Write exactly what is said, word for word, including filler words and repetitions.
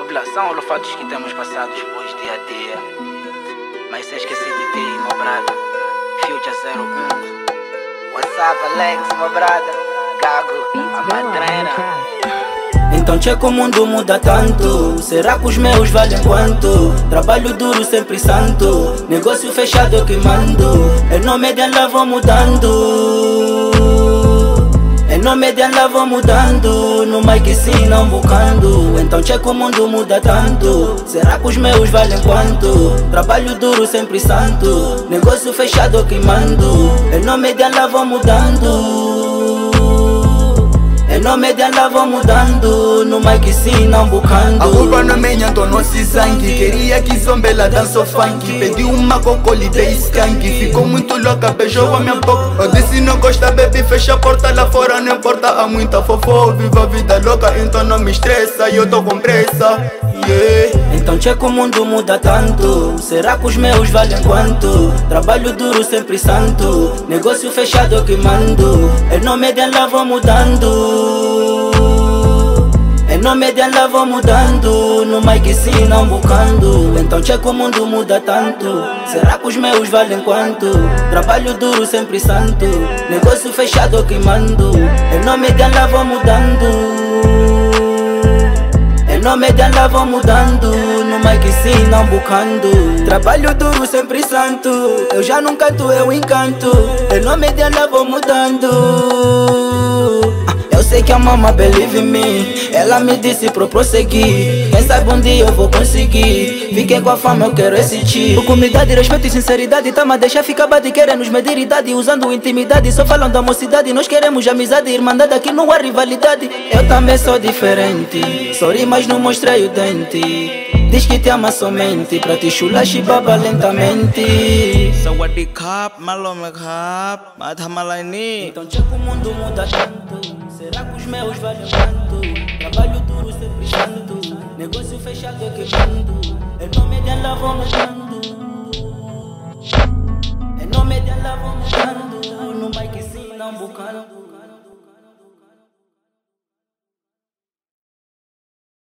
Obla, são holofotes que temos passados depois dia a dia. Mas sem esquecer de ti, meu brother. Future zero um. WhatsApp, Alex, meu brother. Gago, a madrena. Então tchê, o mundo muda tanto. Será que os meus valem quanto? Trabalho duro sempre santo. Negócio fechado eu que mando. Em nome de Allah vou mudando. Em nome de Allah vou mudando. No mic sim não buscando. Então tchê, o mundo muda tanto. Será que os meus valem quanto? Trabalho duro sempre santo. Negócio fechado eu que mando. Em nome de Allah vou mudando. Em nome de Allah vou mudando. No mic sim não buscando. A culpa não é minha, então não se sangue. Queria que zombela dança funk. Pedi uma coco, lhe dei skunk. Ficou muito louca, beijou a minha boca. Eu disse não gosta, baby, fecha a porta lá fora. Não importa, há muita fofo. Viva a vida louca, então não me estressa. E eu tô com pressa, yeah. Então tchê, o mundo muda tanto. Será que os meus valem quanto? Trabalho duro sempre santo. Negócio fechado eu que mando. Em nome de Allah vou mudando. Em nome de Allah vou mudando. No mic sim não buscando. Então tchê, o mundo muda tanto. Será que os meus valem quanto? Trabalho duro sempre santo. Negócio fechado eu que mando. Em nome de Allah vou mudando. Em nome de Allah vou mudando. No mic sim não buscando. Trabalho duro sempre santo. Eu já não canto, eu encanto. Em nome de Allah vou mudando. Eu sei que a mama believe em mim. Ela me disse pra eu prosseguir. Quem sabe um dia eu vou conseguir. Fiquei com a fama, eu quero esse tipo. Humildade, respeito e sinceridade. Tá, mas deixa ficar bate, querem nos medir idade. Usando intimidade, só falando da mocidade. Nós queremos amizade, irmandade, aqui não há rivalidade. Eu também sou diferente. Sorri, mas não mostrei o dente. Diz que te ama somente, pra te chular chibaba lentamente. Sawadee krap, malom krap, madhamalai ni. Então tchê, o mundo muda tanto. Será que os meus valem quanto? Trabalho duro sempre santo. Negócio fechado eu que mando. Em nome de Allah vou mudando. Em nome de Allah vou mudando. No mic sim não buscando.